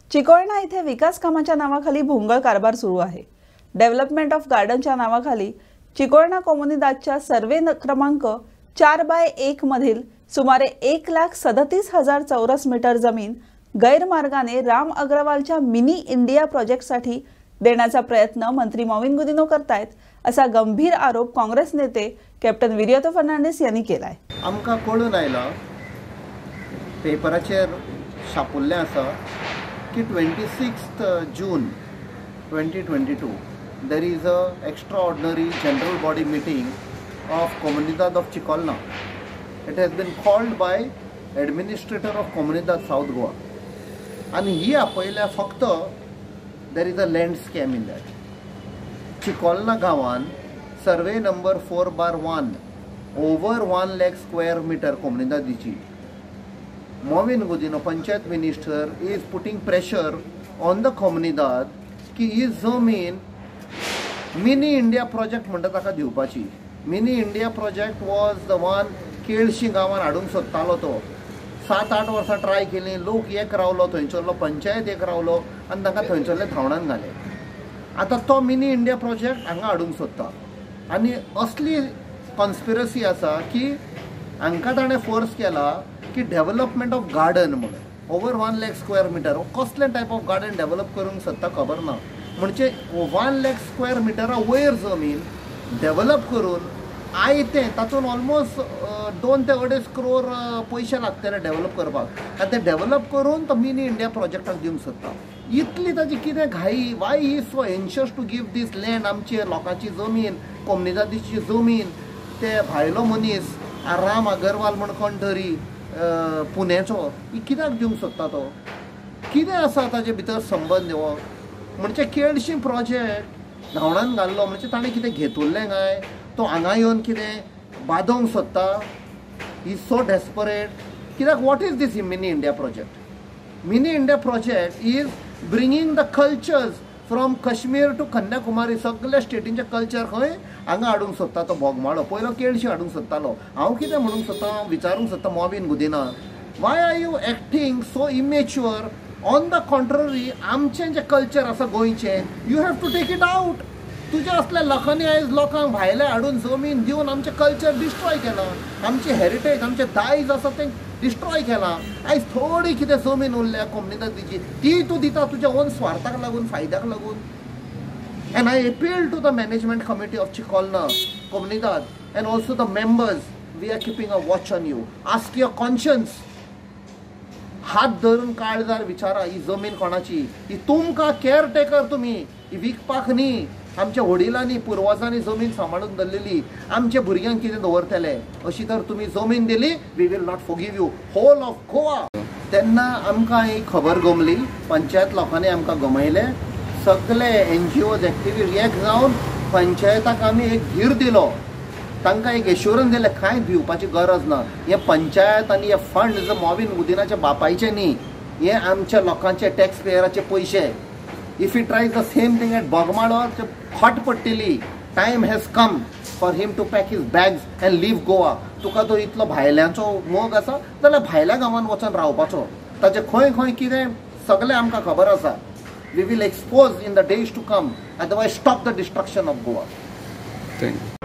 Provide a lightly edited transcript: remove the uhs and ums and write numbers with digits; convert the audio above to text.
चिकोळणा इथे विकास कामाच्या नावाखाली भोंगळ कारभार सुरू आहे। डेव्हलपमेंट ऑफ गार्डनच्या नावाखाली चिकोळणा कोमुनिदादच्या सर्वे क्रमांक 4/1 मधील सुमारे 1,37,000 चौरस मीटर जमीन गैरमार्गाने राम अग्रवालच्या मिनी इंडिया प्रोजेक्टसाठी देण्याचा प्रयत्न मंत्री मॉविन गुदिनो करतायत, असा गंभीर आरोप काँग्रेस नेते कॅप्टन विरियातो फर्नांडिस यांनी केलाय। आमका कळून आयला पेपराचेर छापुल्ले आसा की 26th June 2022 there is a extraordinary general body meeting of Comunidad of Chikolna. It has been called by administrator of Comunidad South Goa, and he appoyla फक्त there is a land scam in that. Chikolna gawan survey number 4/1 over 1 lakh square meter Comunidad dichi. Mowin Gudino, Panchayat Minister, is putting pressure on the Comunidad की ही जमीन mini India project म्हणटा ताका दिवपाची। Mini India project was the one Kelshi गांवांत हाडूंक सोदतालो तो। 7-8 वर्सां ट्राय केली, लोक एक रावलो थंयसरलो, पंचायत एक रावलो आनी तांकां थंयसरले धांवडान घाले। आतां तो मिनी इंडिया प्रोजेक्ट हांगा हाडूंक सोदता आनी असली कॉन्स्पिरसी आसा की हांकां ताणें फोर्स केला की डेव्हलपमेंट ऑफ गार्डन म्हणून ओवर 1 lakh square meter कसले टायप ऑफ गार्डन डेव्हलप करूंक सोदता खबर ना। म्हणजे 1 lakh square meter वयर जमीन डेव्हलप करून आयते तातूंत ऑलमोस्ट 2 ते 2.5 crore पयशे लागतले डेव्हलप करपाक, आनी ते डेव्हलप करून तो मिनी इंडिया प्रोजेक्टाक दिवंक सोदता। इतली ताची कितें घाई? Why he so anxious to give this land, आमची लोकांची जमीन, कोमुनिदादीची जमीन, ते भायलो मनीस राम अग्रवाल म्हण कोण तरी पुण्याचो कित्याक दिवंक सोदता तो? कितें आसा ताचे भितर संबंध हो? म्हणजे केळशी प्रोजेक्ट धांवडान घाल्लो म्हणजे ताणें कितें घेतुल्लें काय? तो हांगा येवन कितें बादोवंक सोदता? ही सो डेस्परेट कित्याक? What is this mini India project? Mini India project is bringing the cultures from Kashmir to Kanyakumari, सगळे स्टेटींचे कल्चर खंय हांगा हाडूंक सोदता तो बोगमाळो। पयलो केळशी हाडूंक सोदतालो। हांव कितें म्हणूंक सोदता, विचारूंक सोदता Mauvin Godinho, why are you acting so immature? On the contrary आमचें जें कल्चर आसा गोंयचें, you have to take it out. तुज्या असल्या लोकांनी आयज लोकांक भायले हाडून जमीन दिवन आमचें कल्चर डिस्ट्रॉय केलां, आमची हेरिटेज, आमचें दायज आसा तें डिस्ट्रॉय केलां। आयज थोडी कितें जमीन उरल्या कोमुनिदादीची, ती तूं दिता तुज्या ओन स्वार्थाक लागून, फायद्याक लागून। And I appeal to the management committee of Chikolna Comunidad and also the members, we are keeping a watch on you. Ask your conscience. हात धरून काळजार विचारा, ही जमीन कोणाची? ही तुमकां केअरटेकर, तुमी ही विकपाक न्ही। आमच्या वडिलांनी पुर्वजांनी जमीन सांबाळून दवरलेली, आमच्या भुरग्यांक कितें दवरतले? अशी तर तुमी जमीन दिली, we will not forgive you, whole of Goa. तेन्ना आमकां ही खबर गमली, पंचायत लोकांनी आमकां गमयले, सगळे NGOज एक्टिविस्ट एक जावन पंचायताक आमी एक धीर दिलो, तांकां एक एश्युरन्स दिले कांय दिवपाची गरज ना। हे पंचायत आनी हे फंड मॉविन गुदिनाचे बापायचे न्ही, हे आमच्या लोकांचे टॅक्स पेयराचे पयशे। If he tries the same thing at Bogmalo, खट पडटली। Time has come for him to pack his bags and leave Goa. तुका तो इतलो भायल्यांचो मोग आसा जाल्यार भायल्या गांवांत वचून रावपाचो, ताचे खंय खंय कितें सगळें आमकां खबर आसा। We will expose in the days to come, otherwise stop the destruction of Goa. Thank you.